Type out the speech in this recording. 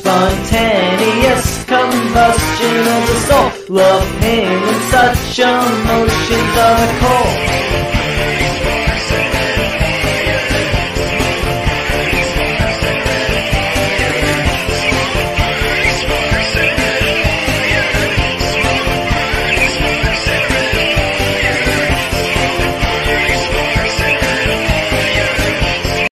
spontaneous combustion of the soul, love, pain, and such emotions are the core